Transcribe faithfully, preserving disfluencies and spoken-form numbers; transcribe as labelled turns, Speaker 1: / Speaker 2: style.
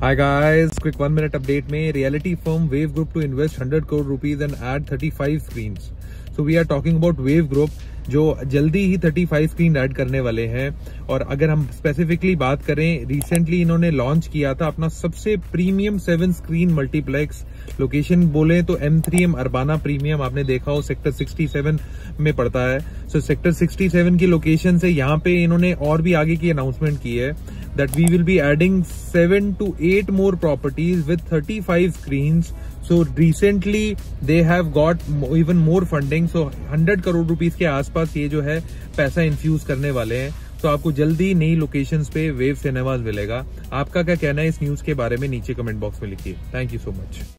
Speaker 1: Hi guys, quick one minute update में reality firm Wave Group to invest one hundred crore rupees and add thirty-five screens. So we are talking about Wave Group जो जल्दी ही thirty-five screen add करने वाले हैं। और अगर हम specifically बात करें, रिसेंटली इन्होंने लॉन्च किया था अपना सबसे premium seven screen multiplex. Location बोले तो M three M Urbana premium, आपने देखा हो सेक्टर सड़सठ में पड़ता है। सो so, सेक्टर सड़सठ की लोकेशन से यहाँ पे इन्होंने और भी आगे की अनाउंसमेंट की है that we will be adding seven to eight more properties with thirty-five screens. So recently they have got even more funding. So one hundred crore rupees के आसपास ये जो है पैसा इन्फ्यूज करने वाले हैं। तो आपको जल्दी नई लोकेशंस पे वेव सिनेमाज मिलेगा। आपका क्या कहना है इस न्यूज के बारे में नीचे कमेंट बॉक्स में लिखिए। Thank you so much.